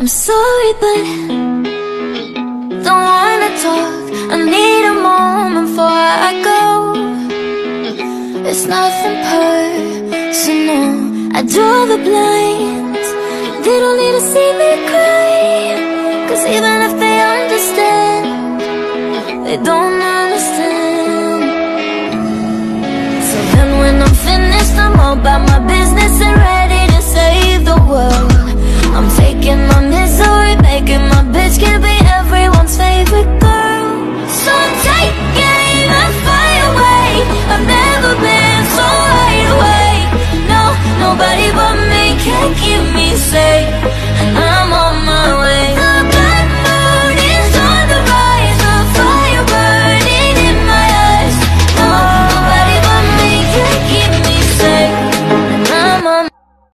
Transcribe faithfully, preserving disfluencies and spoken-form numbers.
I'm sorry, but don't wanna talk. I need a moment before I go. It's nothing personal. I draw the blinds. They don't need to see me cry, 'cause even if they understand, they don't understand. So then when I'm finished, I'm all about my business and ready to save the world. I'm taking my misery, making my bitch can be everyone's favorite girl. So I'm taking the fire away. I've never been so wide awake. No, nobody but me can keep me safe, and I'm on my way.